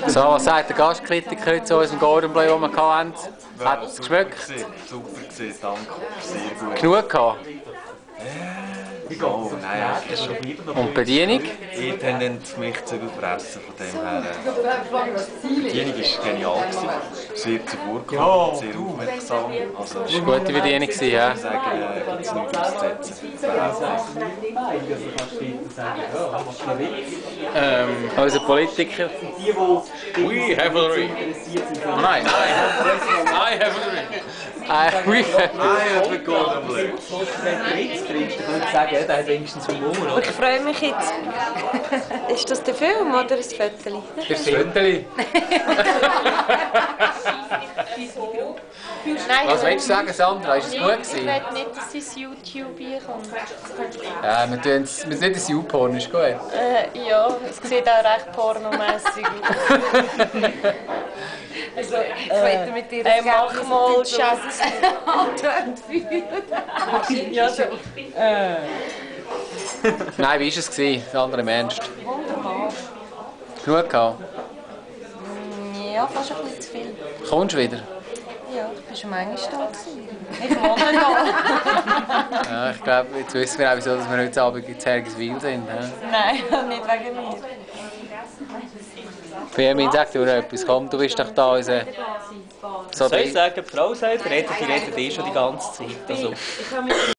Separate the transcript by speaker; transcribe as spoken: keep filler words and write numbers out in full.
Speaker 1: So, was sagt der Gastkritiker heute zu unserem Golden Boy, den wir hatten? Hat es geschmeckt?
Speaker 2: Super gesehen, danke. Sehr gut.
Speaker 1: Genug gehabt?
Speaker 2: Oh, nein, eigentlich schon.
Speaker 1: Und die Bedienung?
Speaker 2: Ich tendenz mich zu fressen, von dem her. Die Bedienung war genial. Sehr zuvorkommend, sehr aufmerksam. Also,
Speaker 1: Das war eine gute Bedienung, ja.
Speaker 2: Ich sagen, äh, gibt es nichts auszusetzen.
Speaker 1: Ähm, unser Politiker.
Speaker 3: We have a ring. Oh, nein, I have, I have a ring.
Speaker 1: Ah, oui.
Speaker 2: I have a golden blue.
Speaker 4: Der hat wenigstens Humor,
Speaker 5: Ich freue mich jetzt. Ist das der Film oder das Foto?
Speaker 1: Das Föteli.
Speaker 5: Nein,
Speaker 1: Was willst du sagen, Sandra? Ist es gut
Speaker 5: ich
Speaker 1: gewesen?
Speaker 5: will nicht, dass es YouTube kommt.
Speaker 1: Ja, wir tun es wir sind ein YouPorn, ist gut.
Speaker 5: Äh, ja, es sieht auch recht pornomässig aus.
Speaker 6: Also, ich möchte mit dir
Speaker 5: Äh, mach mal Schatz.
Speaker 6: Ja, so.
Speaker 1: Nein, wie war es gewesen, der andere im Ernst?
Speaker 6: Wunderbar.
Speaker 1: Genug gehabt?
Speaker 6: Ja, fast ein bisschen zu viel.
Speaker 1: Kommst du wieder?
Speaker 6: Ja, ich war schon manchmal da. Ich wohne da.
Speaker 1: Ja, ich glaube, jetzt wissen wir auch, wieso dass wir heute Abend in Zergiswil sind. Ja.
Speaker 6: Nein, nicht wegen mir.
Speaker 1: Firmin, sag dir noch etwas. Komm, du bist doch da unser... So
Speaker 4: soll ich sagen, die Frau selber redet, die redet eh schon die ganze Zeit. Also.